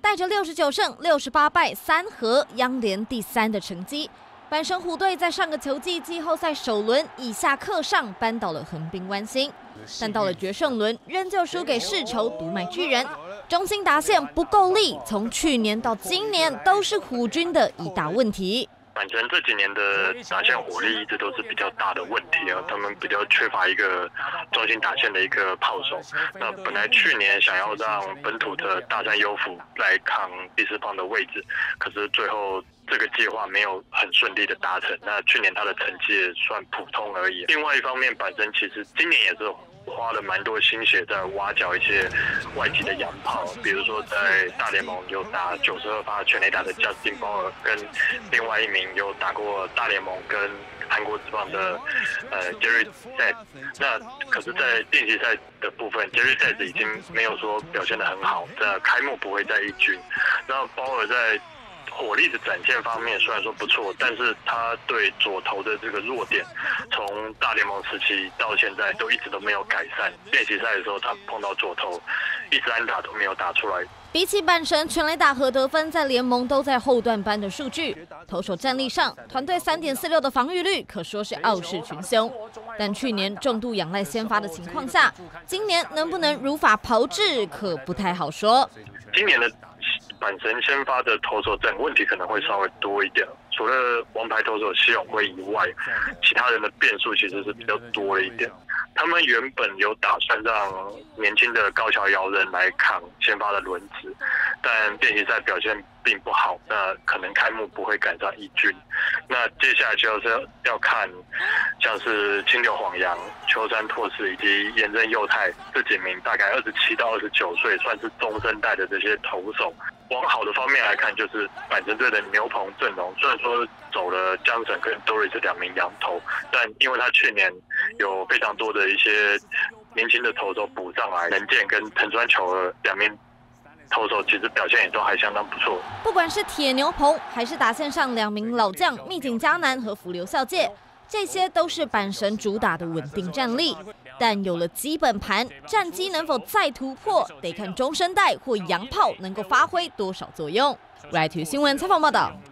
带着69胜68败3和，央联第3的成绩。阪神虎队在上个球季季后赛首轮以下克上，扳倒了横滨湾星，但到了决胜轮仍旧输给世仇独卖巨人。中心打线不够力，从去年到今年都是虎军的一大问题。 阪神这几年的打线火力一直都是比较大的问题啊，他们比较缺乏一个中心打线的一个炮手。那本来去年想要让本土的大山优辅来扛第4棒的位置，可是最后这个计划没有很顺利的达成。那去年他的成绩也算普通而已。另外一方面，阪神其实今年也是 花了蛮多心血在挖角一些外籍的洋炮，比如说在大联盟有打92发全垒打的 Justin Bour， 跟另外一名有打过大联盟跟韩国职棒的Jerry Zets。那可是，在定期赛的部分 ，Jerry Zets 已经没有说表现得很好，在开幕不会在一军。那Bour在 火力的展现方面虽然说不错，但是他对左投的这个弱点，从大联盟时期到现在都一直都没有改善。练习赛的时候，他碰到左投，一支安打都没有打出来。 比起阪神全垒打和得分在联盟都在后段班的数据，投手战力上，团队3.46的防御率可说是傲视群雄。但去年重度仰赖先发的情况下，今年能不能如法炮制，可不太好说。 今年的 阪神先发的投手阵问题可能会稍微多一点，除了王牌投手西永辉以外，其他人的变数其实是比较多了一点。他们原本有打算让年轻的高桥遥人来扛先发的轮值，但练习赛表现并不好，那可能开幕不会赶上一军。那接下来就是要看像是清流晃洋、秋山拓实以及岩正佑太这几名大概27到29岁，算是中生代的这些投手。 往好的方面来看，就是阪神队的牛棚阵容，虽然说走了江神跟Doris 2名洋投，但因为他去年有非常多的一些年轻的投手补上来，能见跟藤川球儿2名投手其实表现也都还相当不错。 不管是铁牛棚，还是打线上2名老将密井嘉南和福流孝介，这些都是阪神主打的稳定战力。 但有了基本盘，战绩能否再突破，得看中生代或洋炮能够发挥多少作用。RITE新闻采访报道。